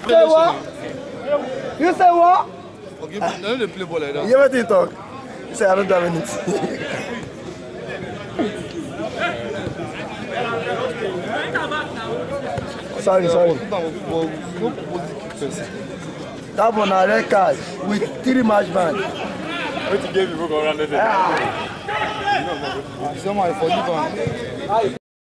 Say what? You say what? Okay, no, they play ball like that. You ever think talk? You say I don't have anything. Sorry. That one a red card with 3 match ban. What you gave me go around there? Someone for you.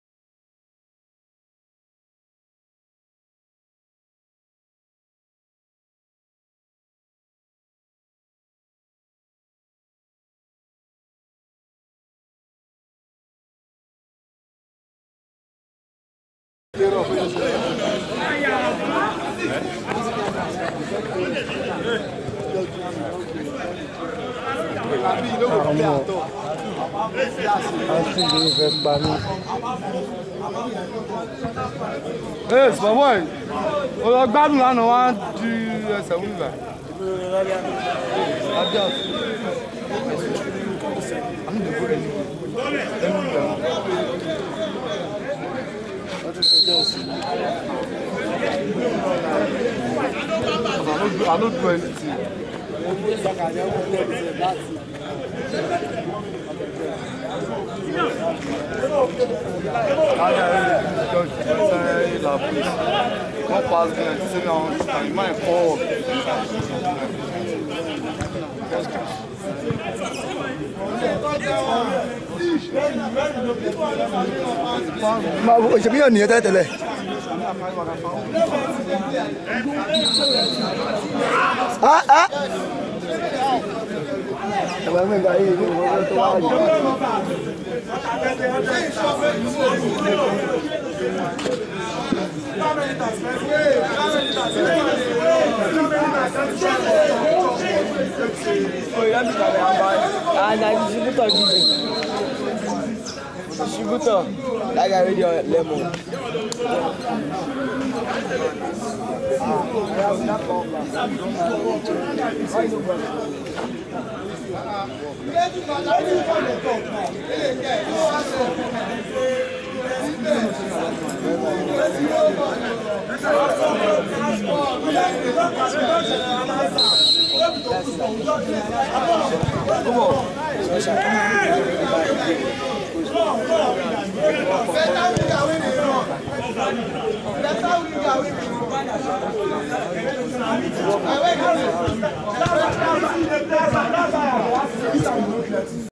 Yes, my boy. Oh, gbádùn lánàá wá di ẹsẹ̀ wúlò bá. Adios. I don't do anything. Não faz grande, você não está em mais pouco. Mas hoje minha ninha tá tele. Ah. Vai me vai, vou tomar. Distributor, like I read your lemon. Come on.